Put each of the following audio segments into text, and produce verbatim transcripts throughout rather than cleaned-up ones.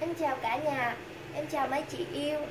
Em chào cả nhà, em chào mấy chị yêu.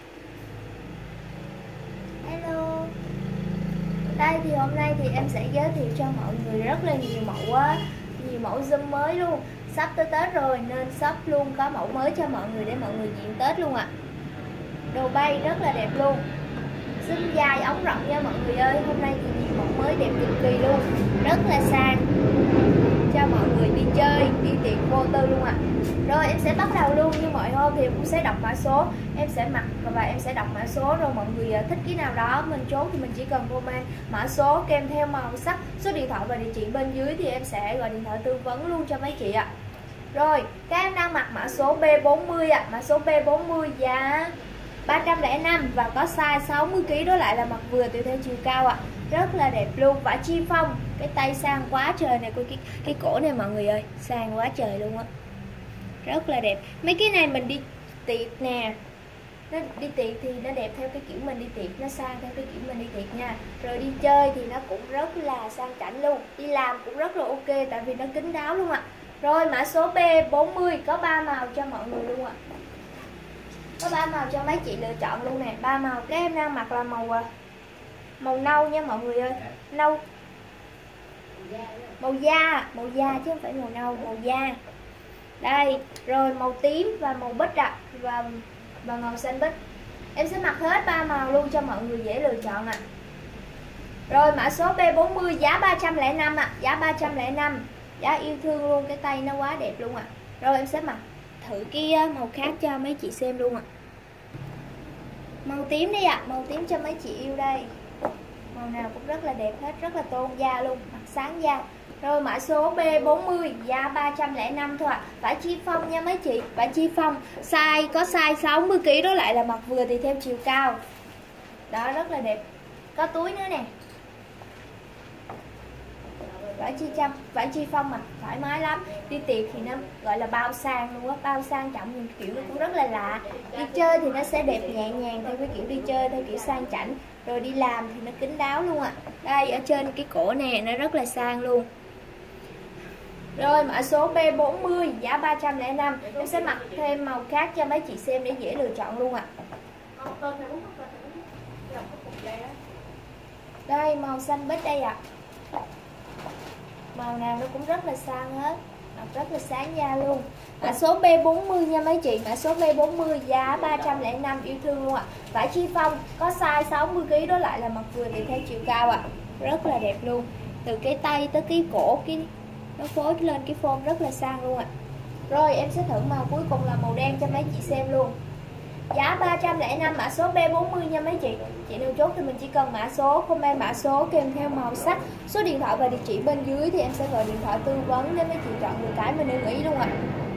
Hello. Đây thì hôm nay thì em sẽ giới thiệu cho mọi người rất là nhiều mẫu á, nhiều mẫu zoom mới luôn. Sắp tới Tết rồi nên shop luôn có mẫu mới cho mọi người để mọi người diện Tết luôn ạ. À. Đồ bay rất là đẹp luôn. Xinh dài ống rộng nha mọi người ơi. Hôm nay thì nhiều mẫu mới đẹp cực kỳ luôn. Rất là sang cho mọi người đi chơi, đi tiệc vô tư luôn ạ. À. Rồi em sẽ bắt đầu luôn, như mọi hôm thì em cũng sẽ đọc mã số. Em sẽ mặc và em sẽ đọc mã số, rồi mọi người thích cái nào đó mình chốt thì mình chỉ cần comment mã số kèm theo màu sắc, số điện thoại và địa chỉ bên dưới thì em sẽ gọi điện thoại tư vấn luôn cho mấy chị ạ. À. Rồi các em đang mặc mã số B bốn mươi ạ. À. Mã số B bốn mươi giá ba trăm lẻ năm và có size sáu mươi ki lô gam, đó lại là mặc vừa tùy theo chiều cao ạ. À. Rất là đẹp luôn. Vải chi phong, cái tay sang quá trời này, cái, cái cổ này mọi người ơi, sang quá trời luôn á. Rất là đẹp. Mấy cái này mình đi tiệc nè, nó đi tiệc thì nó đẹp theo cái kiểu mình đi tiệc, nó sang theo cái kiểu mình đi tiệc nha. Rồi đi chơi thì nó cũng rất là sang chảnh luôn. Đi làm cũng rất là ok tại vì nó kín đáo luôn ạ. À. Rồi mã số B bốn mươi có ba màu cho mọi người luôn ạ. À. Có ba màu cho mấy chị lựa chọn luôn nè. Ba màu các em đang mặc là màu màu nâu nha mọi người ơi. Nâu. Màu da, màu da chứ không phải màu nâu, màu da. Đây, rồi màu tím và màu bích ạ. À, và và màu xanh bích. Em sẽ mặc hết ba màu luôn cho mọi người dễ lựa chọn ạ. À. Rồi mã số B bốn mươi giá ba trăm lẻ năm ạ. À, giá ba trăm lẻ năm. Giá yêu thương luôn, cái tay nó quá đẹp luôn ạ. À. Rồi em sẽ mặc thử cái màu khác cho mấy chị xem luôn ạ. À. Màu tím đi ạ, à. Màu tím cho mấy chị yêu đây. Màu nào cũng rất là đẹp hết, rất là tôn da luôn, mặc sáng da. Rồi mã số B bốn mươi giá ba trăm lẻ năm thôi ạ. À. Vải chi phong nha mấy chị, vải chi phong size có size sáu mươi ki lô gam, đó lại là mặc vừa thì theo chiều cao. Đó, rất là đẹp. Có túi nữa nè. Vải chi trăm, vải chi phong mặc thoải mái lắm. Đi tiệc thì nó gọi là bao sang luôn á, bao sang trọng, nhưng kiểu nó cũng rất là lạ. Đi chơi thì nó sẽ đẹp nhẹ nhàng theo cái kiểu đi chơi theo kiểu sang chảnh. Rồi đi làm thì nó kín đáo luôn ạ. À. Đây ở trên cái cổ nè, nó rất là sang luôn. Rồi mã số B bốn mươi giá ba trăm lẻ năm. Em sẽ mặc thêm màu khác cho mấy chị xem để dễ lựa chọn luôn ạ. À. Đây màu xanh bích đây ạ. À. Màu nào nó cũng rất là sang hết, mặc rất là sáng da luôn. Mã số B bốn mươi nha mấy chị. Mã số B bốn mươi giá ba trăm lẻ năm, yêu thương luôn ạ. À. Vải chi phong có size sáu mươi ki lô gam, đó lại là mặc vừa thì theo chiều cao ạ. À. Rất là đẹp luôn. Từ cái tay tới cái cổ, cái nó phối lên cái form rất là sang luôn ạ. À. Rồi em sẽ thử màu cuối cùng là màu đen cho mấy chị xem luôn. Giá ba trăm lẻ năm, mã số B bốn mươi nha mấy chị. Chị nào chốt thì mình chỉ cần mã số, comment mã số kèm theo màu sắc, số điện thoại và địa chỉ bên dưới thì em sẽ gọi điện thoại tư vấn để mấy chị chọn được cái mình ưng ý luôn ạ. À.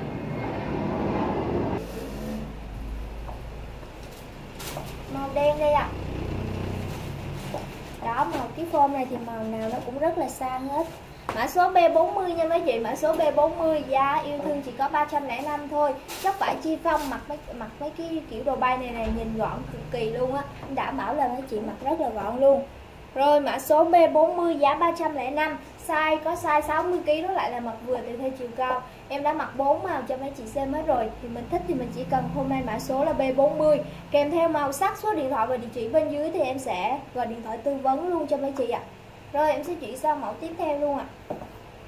Màu đen đây ạ. À. Đó, màu cái form này thì màu nào nó cũng rất là sang hết. Mã số B bốn mươi nha mấy chị. Mã số B bốn mươi giá yêu thương chỉ có ba trăm lẻ năm thôi. Chóc vải chi phong, mặc mấy mặc mấy cái kiểu đồ bay này này nhìn gọn cực kỳ luôn á. Đảm bảo là mấy chị mặc rất là gọn luôn. Rồi mã số B bốn mươi giá ba trăm lẻ năm, size có size sáu mươi ki lô gam, đó lại là mặc vừa tùy theo chiều cao. Em đã mặc bốn màu cho mấy chị xem hết rồi. Thì mình thích thì mình chỉ cần comment mã số là B bốn mươi kèm theo màu sắc, số điện thoại và địa chỉ bên dưới thì em sẽ gọi điện thoại tư vấn luôn cho mấy chị ạ. À. Rồi em sẽ chuyển sang mẫu tiếp theo luôn ạ. À.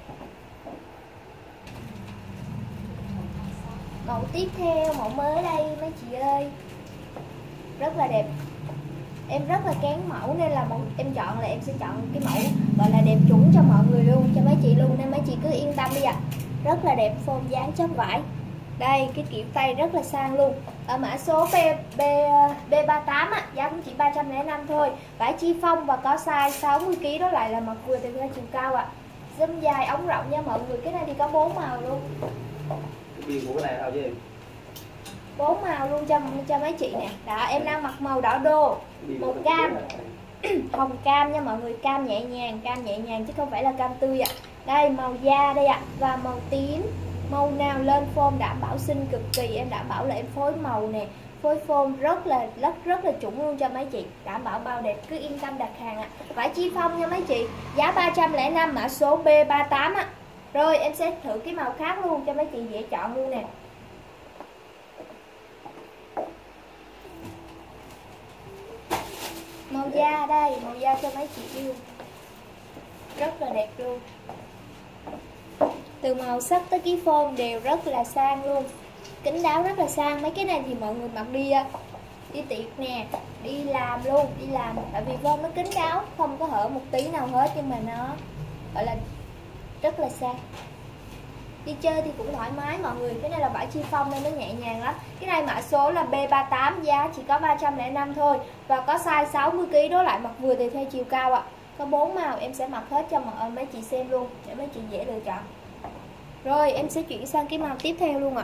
Mẫu tiếp theo, mẫu mới đây mấy chị ơi. Rất là đẹp. Em rất là kén mẫu nên là mẫu, em chọn là em sẽ chọn cái mẫu gọi là đẹp chuẩn cho mọi người luôn, cho mấy chị luôn, nên mấy chị cứ yên tâm đi ạ. À. Rất là đẹp, form dáng chấm vải. Đây, cái kiểu tay rất là sang luôn. Ở mã số B, B, B ba mươi tám á, giá cũng chỉ ba trăm lẻ năm thôi. Vải chi phong và có size sáu mươi ki lô gam, đó lại là mặc vừa theo chiều cao ạ. À. Dâm dài ống rộng nha mọi người, cái này thì có bốn màu luôn. Biên của cái này thôi chứ. Bốn màu luôn cho cho mấy chị nè. Đó, em đang mặc màu đỏ đô, màu cam, hồng cam nha mọi người, cam nhẹ nhàng, cam nhẹ nhàng chứ không phải là cam tươi ạ. À. Đây màu da đây ạ, à. Và màu tím. Màu nào lên form đảm bảo xinh cực kỳ, em đảm bảo là em phối màu nè, phối form rất là rất rất là chuẩn luôn cho mấy chị, đảm bảo bao đẹp, cứ yên tâm đặt hàng ạ. À. Vải chi phong nha mấy chị, giá ba trăm lẻ năm, mã số B ba mươi tám á. Rồi em sẽ thử cái màu khác luôn cho mấy chị dễ chọn luôn nè. Màu da đây, màu da cho mấy chị yêu. Rất là đẹp luôn. Từ màu sắc tới cái form đều rất là sang luôn. Kín đáo rất là sang. Mấy cái này thì mọi người mặc đi đi tiệc nè, đi làm luôn, đi làm. Tại vì form nó kín đáo, không có hở một tí nào hết, nhưng mà nó gọi là rất là sang. Đi chơi thì cũng thoải mái mọi người. Cái này là vải chiffon nên nó nhẹ nhàng lắm. Cái này mã số là B ba tám, giá chỉ có ba trăm lẻ năm thôi. Và có size sáu mươi ki lô gam, đối lại mặc vừa tùy theo chiều cao ạ. Có bốn màu, em sẽ mặc hết cho mọi mấy chị xem luôn để mấy chị dễ lựa chọn. Rồi em sẽ chuyển sang cái màu tiếp theo luôn ạ.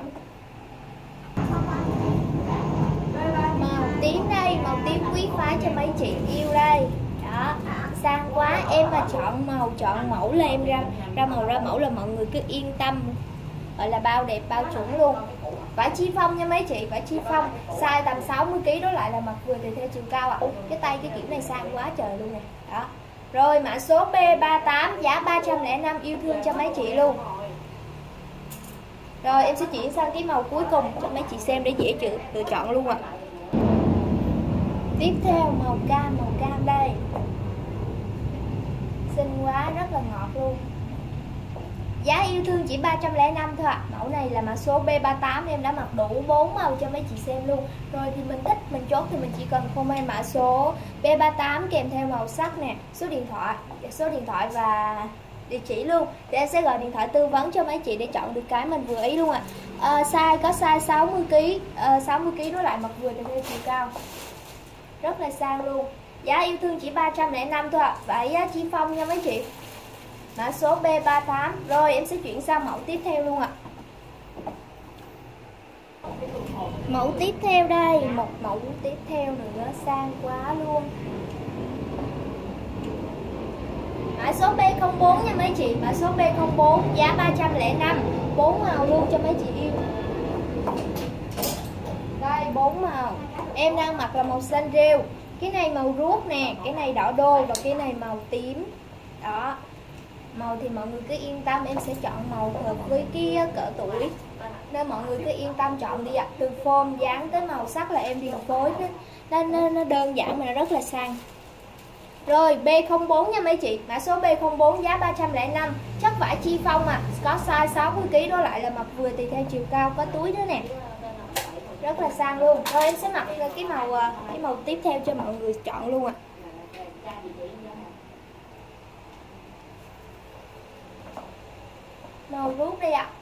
Màu tím đây, màu tím quý phái cho mấy chị yêu đây. Đó, sang quá. Em mà chọn màu, chọn mẫu là em ra ra màu ra mẫu là mọi người cứ yên tâm, gọi là bao đẹp bao chuẩn luôn. Vải chiffon nha mấy chị, vải chiffon size tầm sáu mươi ki lô gam, đối lại là mặc vừa tùy theo chiều cao ạ. Cái tay cái kiểu này sang quá trời luôn nè. Đó. Rồi mã số B ba tám, giá ba trăm lẻ năm, yêu thương cho mấy chị luôn. Rồi em sẽ chuyển sang cái màu cuối cùng cho mấy chị xem để dễ chữ lựa chọn luôn ạ. Tiếp theo màu cam, màu cam đây. Xinh quá, rất là ngọt luôn. Giá yêu thương chỉ ba trăm lẻ năm thôi ạ. À. Mẫu này là mã số B ba tám, em đã mặc đủ bốn màu cho mấy chị xem luôn. Rồi thì mình thích, mình chốt thì mình chỉ cần comment mã số B ba tám kèm theo màu sắc nè, số điện thoại, số điện thoại và địa chỉ luôn. Thì em sẽ gọi điện thoại tư vấn cho mấy chị để chọn được cái mình vừa ý luôn ạ. À. À, size có size sáu mươi ki lô gam, à, sáu mươi ki lô gam đối lại mặc vừa theo chiều cao. Rất là sang luôn. Giá yêu thương chỉ ba trăm lẻ năm thôi ạ. À. Và giá chiffon nha mấy chị. Mã số B ba tám. Rồi em sẽ chuyển sang mẫu tiếp theo luôn ạ. Mẫu tiếp theo đây, một mẫu tiếp theo nữa sang quá luôn. Mã số B không bốn nha mấy chị, mã số B không bốn, giá ba trăm lẻ năm, bốn màu luôn cho mấy chị yêu. Đây bốn màu. Em đang mặc là màu xanh rêu. Cái này màu ruốc nè, cái này đỏ đô và cái này màu tím. Đó. Màu thì mọi người cứ yên tâm, em sẽ chọn màu hợp với cái cỡ tuổi, nên mọi người cứ yên tâm chọn đi ạ. Từ form dáng tới màu sắc là em điều phối nên nó, nó đơn giản mà nó rất là sang. Rồi B không bốn nha mấy chị, mã số B không bốn, giá ba trăm lẻ năm, chất vải chiffon à, có size sáu mươi ki lô gam, đối lại là mặc vừa tùy theo chiều cao, có túi nữa nè, rất là sang luôn. Rồi em sẽ mặc cái màu cái màu tiếp theo cho mọi người chọn luôn ạ. Màu ruốc đây ạ.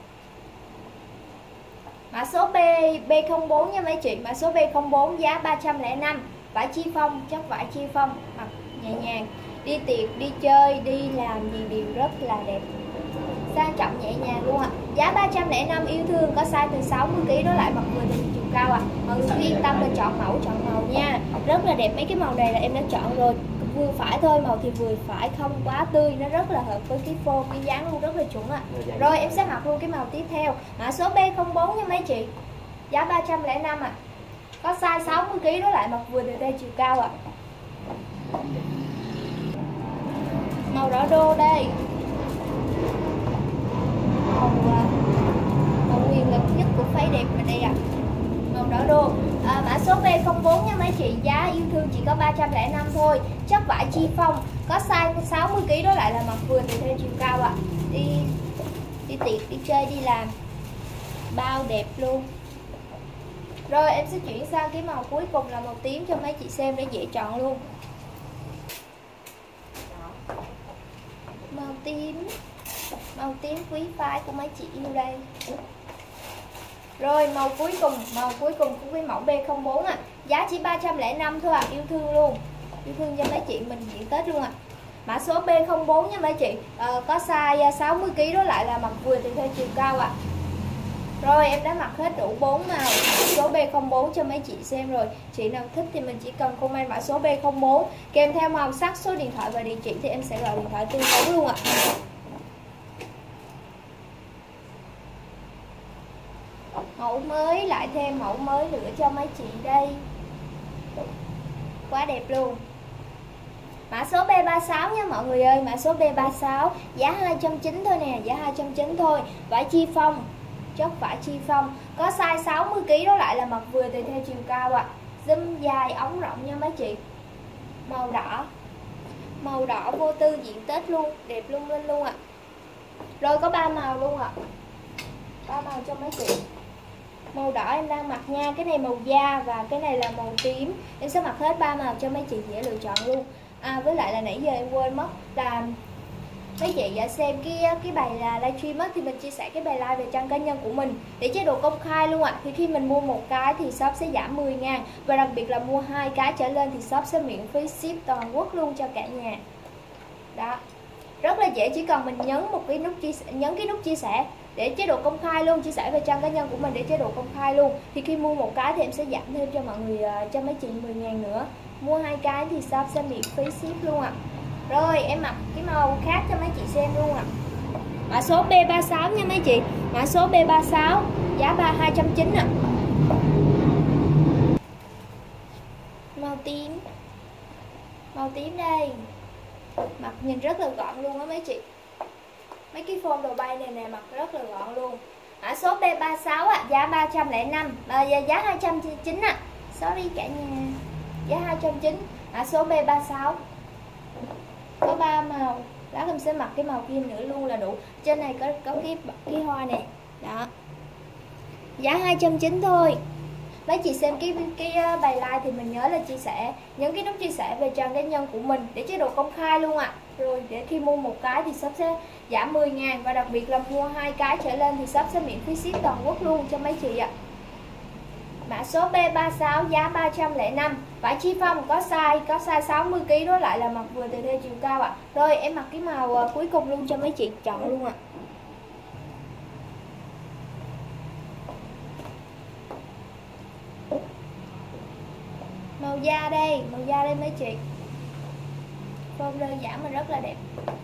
Mã số B B không bốn nha mấy chị, mã số B không bốn, giá ba trăm lẻ năm, vải chiffon, chất vải chiffon, mặc nhẹ nhàng, đi tiệc, đi chơi, đi làm gì đều rất là đẹp, sang trọng nhẹ nhàng luôn ạ. À. Giá ba trăm lẻ năm, yêu thương, có size từ sáu mươi ki lô gam, đối lại mặc vừa từ chiều cao ạ. À. Mọi người cứ yên tâm là chọn mẫu, chọn màu nha, rất là đẹp. Mấy cái màu này là em đã chọn rồi, vừa phải thôi, màu thì vừa phải, không quá tươi, nó rất là hợp với cái form, cái dáng luôn, rất là chuẩn ạ. À. Rồi em sẽ mặc luôn cái màu tiếp theo, mã số B không bốn nha mấy chị, giá ba trăm lẻ năm ạ. À. Có size sáu mươi ki lô gam, đối lại mặc vừa từ đây chiều cao ạ. À. Màu đỏ đô đây, màu màu quyền lực nhất của phái đẹp mình đây ạ. À. Màu đỏ đô. À, mã số B không bốn nha mấy chị, giá yêu thương chỉ có ba trăm lẻ năm thôi, chất vải chiffon, có size sáu mươi ki lô gam, đối lại là mặc vừa từ theo chiều cao ạ. À. Đi đi tiệc, đi chơi, đi làm bao đẹp luôn. Rồi em sẽ chuyển sang cái màu cuối cùng là màu tím cho mấy chị xem để dễ chọn luôn. Màu tím, màu tím quý phái của mấy chị yêu đây. Rồi màu cuối cùng, màu cuối cùng của cái mẫu B không bốn ạ. À. Giá chỉ ba trăm lẻ năm thôi ạ, à. Yêu thương luôn. Yêu thương cho mấy chị mình diện Tết luôn ạ. À. Mã số B không bốn nha mấy chị, à, có size sáu mươi ki lô gam, đối lại là mặc vừa từ theo chiều cao ạ. À. Rồi em đã mặc hết đủ bốn màu số B không bốn cho mấy chị xem rồi. Chị nào thích thì mình chỉ cần comment mã số B không bốn kèm theo màu sắc, số điện thoại và địa chỉ thì em sẽ gọi điện thoại tư vấn luôn ạ. Mẫu mới, lại thêm mẫu mới nữa cho mấy chị đây. Quá đẹp luôn. Mã số B ba sáu nha mọi người ơi, mã số B ba sáu, giá hai trăm chín mươi thôi nè, giá hai trăm chín mươi thôi. Vải chiffon, chất vải chiffon, có size sáu mươi ki lô gam, đó lại là mặc vừa tùy theo chiều cao ạ. À. Zoom dài ống rộng nha mấy chị. Màu đỏ. Màu đỏ vô tư diện Tết luôn, đẹp lung linh luôn ạ. À. Rồi có ba màu luôn ạ. À. Ba màu cho mấy chị. Màu đỏ em đang mặc nha, cái này màu da và cái này là màu tím. Em sẽ mặc hết ba màu cho mấy chị dễ lựa chọn luôn. À với lại là nãy giờ em quên mất là mấy chị đã xem cái cái bài là livestream á, thì mình chia sẻ cái bài live về trang cá nhân của mình để chế độ công khai luôn ạ. À. Thì khi mình mua một cái thì shop sẽ giảm mười ngàn, và đặc biệt là mua hai cái trở lên thì shop sẽ miễn phí ship toàn quốc luôn cho cả nhà. Đó. Rất là dễ, chỉ cần mình nhấn một cái nút chia sẻ, nhấn cái nút chia sẻ để chế độ công khai luôn, chia sẻ về trang cá nhân của mình để chế độ công khai luôn. Thì khi mua một cái thì em sẽ giảm thêm cho mọi người, cho mấy chị mười ngàn nữa. Mua hai cái thì shop sẽ miễn phí ship luôn ạ. À. Rồi em mặc cái màu khác cho mấy chị xem luôn ạ. À. Mã số B ba sáu nha mấy chị. Mã số B ba sáu, giá ba hai trăm chín mươi ạ. À. Màu tím. Màu tím đây. Mặc nhìn rất là gọn luôn á mấy chị. Mấy cái form đồ bay này nè mặc rất là gọn luôn. Mã số B ba sáu ạ, à, giá ba trăm lẻ năm, à, giá hai trăm chín mươi ạ. À. Sorry cả nhà. Giá hai trăm chín mươi. Mã số B ba sáu. Có ba màu. Đó em sẽ mặc cái màu kia nữa luôn là đủ. Trên này có có cái cái hoa này. Đó. Giá hai trăm chín mươi thôi. Mấy chị xem cái cái bài live thì mình nhớ là chia sẻ, nhấn cái nút chia sẻ về trang cá nhân của mình để chế độ công khai luôn ạ. À. Rồi để khi mua một cái thì shop sẽ giảm mười ngàn, và đặc biệt là mua hai cái trở lên thì shop sẽ miễn phí ship toàn quốc luôn cho mấy chị ạ. À. Mã số B ba sáu, giá ba trăm lẻ năm. Vải chi phong có size có size sáu mươi ki lô gam, đó lại là mặc vừa từ theo chiều cao ạ. À. Rồi em mặc cái màu uh, cuối cùng luôn cho mấy chị chọn luôn ạ. À. Màu da đây, màu da đây mấy chị. Form đơn giản mà rất là đẹp.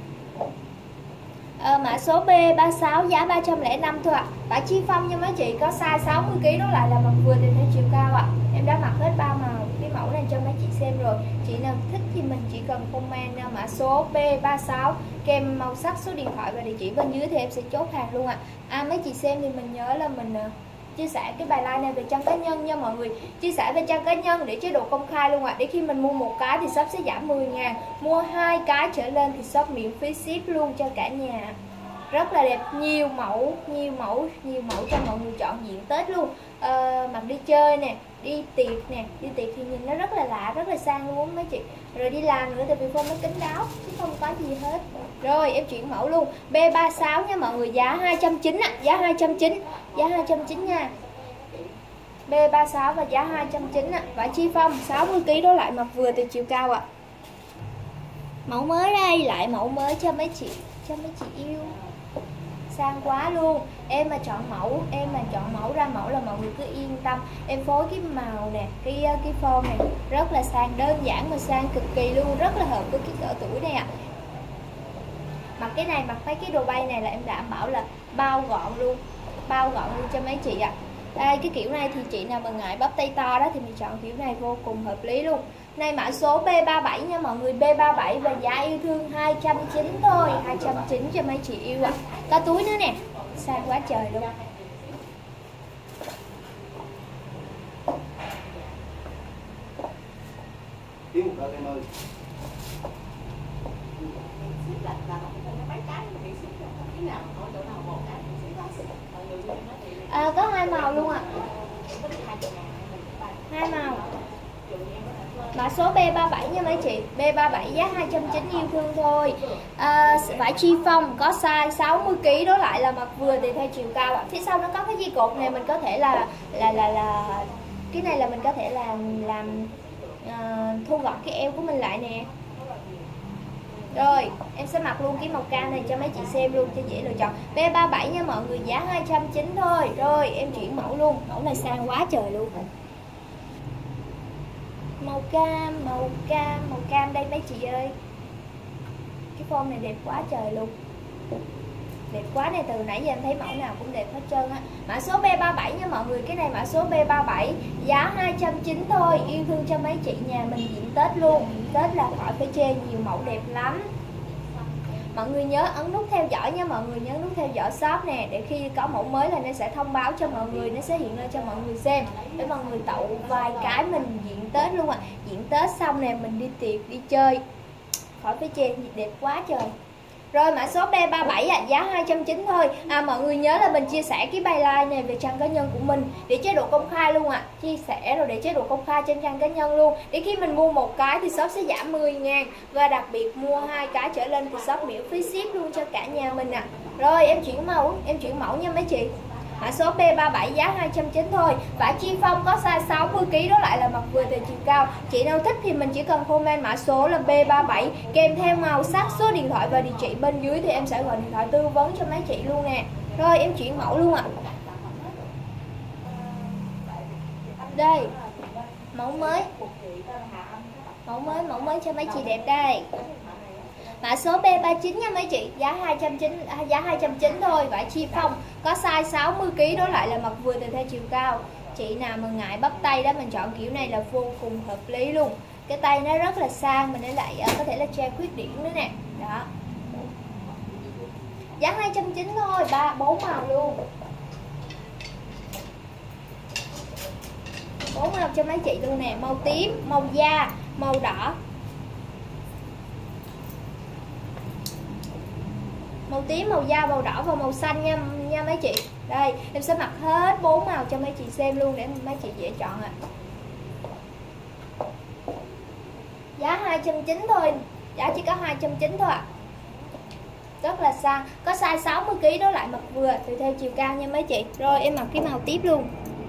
À, mã số B ba sáu, giá ba trăm lẻ năm thôi ạ. À. Vải chi phong nha mấy chị, có size sáu mươi ki lô gam, đó lại là mặc vừa từ theo chiều cao ạ. À. Em đã mặc hết ba màu cái mẫu này cho mấy chị xem rồi. Chị nào thích thì mình chỉ cần comment mã số B ba sáu kèm màu sắc, số điện thoại và địa chỉ bên dưới thì em sẽ chốt hàng luôn ạ. À. À mấy chị xem thì mình nhớ là mình chia sẻ cái bài live này về trang cá nhân nha mọi người. Chia sẻ về trang cá nhân để chế độ công khai luôn ạ. À. Để khi mình mua một cái thì shop sẽ giảm mười ngàn, mua hai cái trở lên thì shop miễn phí ship luôn cho cả nhà. Rất là đẹp, nhiều mẫu, nhiều mẫu, nhiều mẫu cho mọi người chọn diện Tết luôn. À, mặc đi chơi nè, đi tiệc nè, đi tiệc thì nhìn nó rất là lạ, rất là sang luôn mấy chị. Rồi đi làm nữa thì vì form nó kín đáo chứ không có gì hết. Rồi em chuyển mẫu luôn. B ba sáu nha mọi người, giá hai trăm chín mươi ạ, à. Giá hai trăm chín mươi, giá hai trăm chín mươi nha. B ba sáu và giá hai trăm chín mươi ạ. À. Vải chi phong sáu mươi ki lô gam, đó lại mặc vừa từ chiều cao ạ. À. Mẫu mới đây, lại mẫu mới cho mấy chị, cho mấy chị yêu. Sang quá luôn. Em mà chọn mẫu, em mà chọn mẫu ra mẫu là mọi người cứ yên tâm. Em phối cái màu nè, cái cái form này rất là sang, đơn giản mà sang cực kỳ luôn, rất là hợp với cái cỡ tuổi này ạ. À. Mặc cái này, mặc mấy cái đồ bay này là em đảm bảo là bao gọn luôn, bao gọn luôn cho mấy chị ạ. À. Đây cái kiểu này thì chị nào mà ngại bắp tay to đó thì mình chọn kiểu này vô cùng hợp lý luôn. Này mã số B ba bảy nha mọi người, B ba bảy và giá yêu thương hai trăm chín mươi thôi, hai trăm chín mươi cho mấy chị yêu ạ. À. Có túi nữa nè, sang quá trời luôn. Thiếu một em ơi. À, có hai màu luôn ạ. À. Hai màu. Mã số B ba bảy nha mấy chị, B ba bảy giá hai trăm chín mươi yêu thương thôi. À, vải chi phong có size sáu mươi ki lô gam, đó lại là mặc vừa thì theo chiều cao ạ. Phía sau nó có cái dây cột này, mình có thể là là là là cái này là mình có thể làm làm uh, thu gọn cái eo của mình lại nè. Rồi em sẽ mặc luôn cái màu cam này cho mấy chị xem luôn cho dễ lựa chọn. B ba bảy nha mọi người, giá hai trăm chín mươi thôi. Rồi em chuyển mẫu luôn, mẫu này sang quá trời luôn. Màu cam, màu cam, màu cam đây mấy chị ơi. Cái form này đẹp quá trời luôn. Đẹp quá này, từ nãy giờ em thấy mẫu nào cũng đẹp hết trơn á. Mã số B ba bảy nha mọi người, cái này mã số B ba bảy, giá hai trăm chín mươi thôi, yêu thương cho mấy chị nhà mình diện Tết luôn. Diện Tết là khỏi phải chê, nhiều mẫu đẹp lắm. mọi người nhớ ấn nút theo dõi nha, mọi người nhớ nút theo dõi shop nè, để khi có mẫu mới là nó sẽ thông báo cho mọi người, nó sẽ hiện lên cho mọi người xem, để mọi người tậu vài cái mình diện Tết luôn ạ. À. Diện Tết xong nè mình đi tiệc đi chơi khỏi phải chê, đẹp quá trời. Rồi mã số B ba bảy ạ, à, giá hai trăm chín mươi thôi. À, mọi người nhớ là mình chia sẻ cái bài like này về trang cá nhân của mình để chế độ công khai luôn ạ. À. Chia sẻ rồi để chế độ công khai trên trang cá nhân luôn. Để khi mình mua một cái thì shop sẽ giảm mười ngàn. Và đặc biệt mua hai cái trở lên thì shop miễn phí ship luôn cho cả nhà mình ạ. À. Rồi em chuyển mẫu, em chuyển mẫu nha mấy chị. Mã số B ba bảy giá hai trăm chín mươi thôi. Vải chi phong có size sáu mươi ki lô gam, đó lại là mặt vừa từ chiều cao. Chị nào thích thì mình chỉ cần comment mã số là B ba bảy kèm theo màu sắc, số điện thoại và địa chỉ bên dưới thì em sẽ gọi điện thoại tư vấn cho mấy chị luôn nè. Rồi em chuyển mẫu luôn ạ. À. Đây. Mẫu mới. Mẫu mới, mẫu mới cho mấy chị đẹp đây. Mã số B ba chín nha mấy chị, giá hai trăm chín mươi, giá hai trăm chín mươi thôi, vải chi phong có size sáu mươi ki lô gam, đó lại là mặt vừa từ theo chiều cao. Chị nào mà ngại bắp tay đó mình chọn kiểu này là vô cùng hợp lý luôn. Cái tay nó rất là sang, mình lại có thể là che khuyết điểm nữa nè. Đó. Giá hai trăm chín mươi thôi, ba bốn màu luôn. Bốn màu cho mấy chị luôn nè, màu tím, màu da, màu đỏ. Màu tím, màu da, màu đỏ và màu xanh nha nha mấy chị. Đây, em sẽ mặc hết bốn màu cho mấy chị xem luôn để mấy chị dễ chọn ạ. À. Giá hai trăm chín mươi thôi, giá chỉ có hai trăm chín mươi thôi ạ. À. Rất là sang, có size sáu mươi ki lô gam, đó lại mặc vừa tùy theo chiều cao nha mấy chị. Rồi em mặc cái màu tiếp luôn.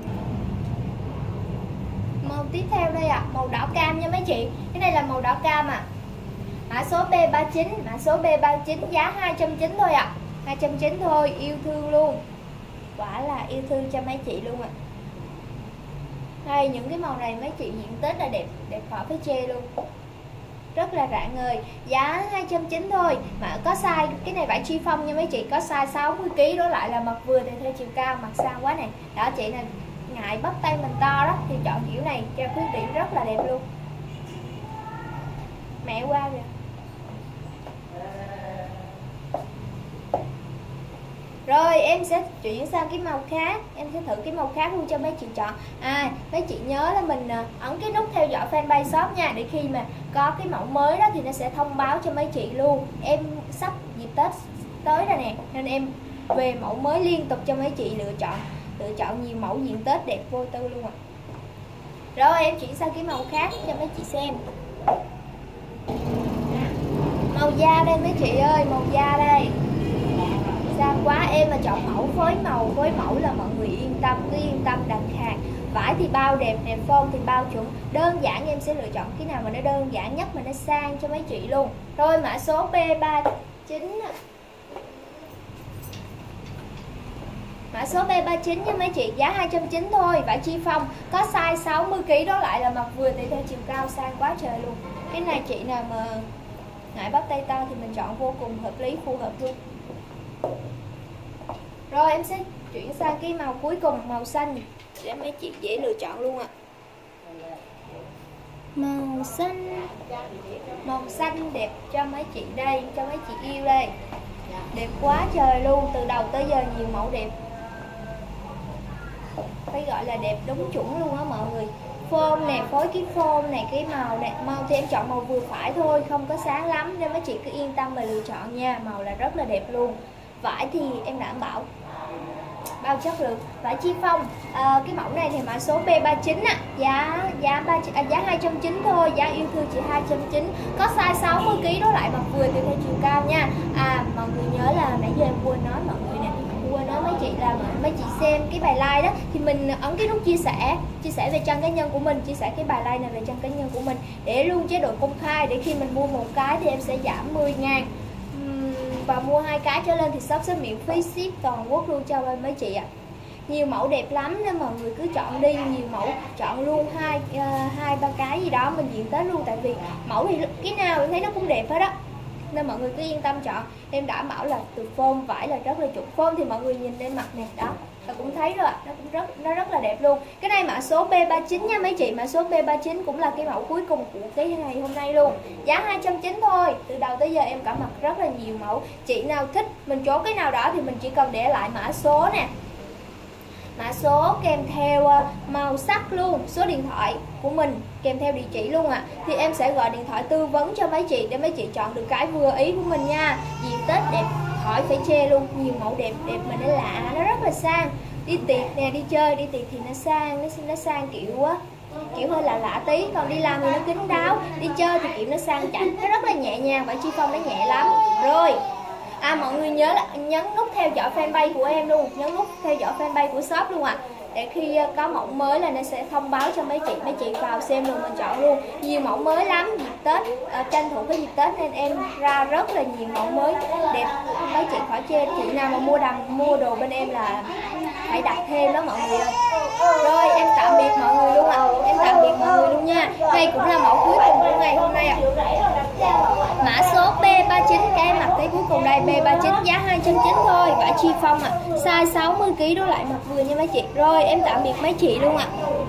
Màu tiếp theo đây ạ, à, màu đỏ cam nha mấy chị. Cái này là màu đỏ cam à. Mã số B ba chín, mã số B ba chín giá hai trăm chín mươi thôi ạ. À. hai trăm chín mươi thôi, yêu thương luôn. Quả là yêu thương cho mấy chị luôn ạ. À. Đây, những cái màu này mấy chị diện Tết là đẹp, đẹp khỏi phải chê luôn. Rất là rạng ngời, giá hai trăm chín mươi thôi. Mà có size, cái này vải chi phong nha mấy chị, có size sáu mươi ki lô gam, đó lại là mặt vừa thì theo chiều cao, mặt sang quá này. Đó chị này ngại bắp tay mình to đó thì chọn kiểu này cho khuyết điểm rất là đẹp luôn. Mẹ qua rồi. Rồi em sẽ chuyển sang cái màu khác, em sẽ thử cái màu khác luôn cho mấy chị chọn. À, mấy chị nhớ là mình ấn cái nút theo dõi fanpage shop nha, để khi mà có cái mẫu mới đó thì nó sẽ thông báo cho mấy chị luôn. Em sắp dịp Tết tới rồi nè, nên em về mẫu mới liên tục cho mấy chị lựa chọn, lựa chọn nhiều mẫu diện Tết đẹp vô tư luôn ạ. À. Rồi em chuyển sang cái màu khác cho mấy chị xem. Màu da đây mấy chị ơi, màu da đây. Sang quá, em mà chọn mẫu phối màu, phối mẫu là mọi người yên tâm, cứ yên tâm đặt hàng. Vải thì bao đẹp nè, form thì bao chuẩn. Đơn giản em sẽ lựa chọn cái nào mà nó đơn giản nhất mà nó sang cho mấy chị luôn. Rồi mã số B ba chín. Mã số B ba chín nha mấy chị, giá hai trăm chín mươi thôi, vải chi phong có size sáu mươi ki lô gam, đó lại là mặt vừa tùy theo chiều cao, sang quá trời luôn. Cái này chị nào mà ngại bắp tay to thì mình chọn vô cùng hợp lý, phù hợp luôn. Rồi em sẽ chuyển sang cái màu cuối cùng, màu xanh để mấy chị dễ lựa chọn luôn ạ. À. Màu xanh, màu xanh đẹp cho mấy chị đây, cho mấy chị yêu đây. Đẹp quá trời luôn, từ đầu tới giờ nhiều mẫu đẹp. Phải gọi là đẹp đúng chuẩn luôn á mọi người. Form nè, phối cái form này, cái màu này, màu thì em chọn màu vừa phải thôi, không có sáng lắm nên mấy chị cứ yên tâm mà lựa chọn nha, màu là rất là đẹp luôn. Vải thì em đảm bảo bao chất lượng. Vải chi phong à, cái mẫu này thì mã số B ba chín ạ. À. Giá giá ba à, giá hai trăm chín mươi thôi, giá yêu thương chỉ hai trăm chín mươi. Có size sáu mươi ki lô gam, đó lại mặt vừa tùy theo chiều cao nha. À mọi người nhớ là nãy giờ em quên nói mọi người nè, quên nói mấy chị là mấy chị xem cái bài like đó thì mình ấn cái nút chia sẻ, chia sẻ về trang cá nhân của mình, chia sẻ cái bài like này về trang cá nhân của mình để luôn chế độ công khai, để khi mình mua một cái thì em sẽ giảm mười ngàn. Và mua hai cái trở lên thì shop sẽ miễn phí ship toàn quốc luôn cho mấy chị ạ. À. Nhiều mẫu đẹp lắm nên mọi người cứ chọn đi, nhiều mẫu chọn luôn hai uh, hai ba cái gì đó mình diện Tết luôn, tại vì mẫu thì cái nào em thấy nó cũng đẹp hết á, nên mọi người cứ yên tâm chọn. Em đảm bảo là từ form vải là rất là chuẩn. Form thì mọi người nhìn lên mặt nè, đó Và cũng thấy rồi, nó cũng rất nó rất là đẹp luôn. Cái này mã số B ba chín nha mấy chị, mã số B ba chín cũng là cái mẫu cuối cùng của cái ngày hôm nay luôn. Giá hai trăm chín mươi thôi. Từ đầu tới giờ em cả mặc rất là nhiều mẫu. Chị nào thích mình chốt cái nào đó thì mình chỉ cần để lại mã số nè, mã số kèm theo màu sắc luôn, số điện thoại của mình kèm theo địa chỉ luôn ạ. À. Thì em sẽ gọi điện thoại tư vấn cho mấy chị để mấy chị chọn được cái vừa ý của mình nha. Dịp Tết đẹp khỏi phải chê luôn, nhiều mẫu đẹp đẹp mà nó lạ, nó rất là sang. Đi tiệc nè, đi chơi đi tiệc thì nó sang, nó nó sang kiểu á, kiểu hơi lạ lạ tí, còn đi làm thì nó kín đáo, đi chơi thì kiểu nó sang chảnh, nó rất là nhẹ nhàng, và chi phong nó nhẹ lắm. Rồi à, mọi người nhớ là nhấn nút theo dõi fanpage của em luôn, nhấn nút theo dõi fanpage của shop luôn ạ. À. Để khi có mẫu mới là nó sẽ thông báo cho mấy chị, mấy chị vào xem luôn mình chọn luôn. Nhiều mẫu mới lắm, dịp Tết, à, tranh thủ cái dịp Tết nên em ra rất là nhiều mẫu mới đẹp, mấy chị khỏi chê. Chị nào mà mua đầm mua đồ bên em là phải đặt thêm đó mọi người ơi. Rồi em tạm biệt mọi người luôn ạ. À. Em tạm biệt mọi người luôn nha. Đây cũng là mẫu cuối cùng của ngày hôm nay ạ. À. Mã số B ba chín, cái em mặc tới cuối cùng đây, B ba chín giá hai trăm chín mươi thôi, vải chi phong ạ. À. Size sáu mươi ki lô gam đổ lại mặc vừa nha mấy chị. Rồi em tạm biệt mấy chị luôn ạ. À.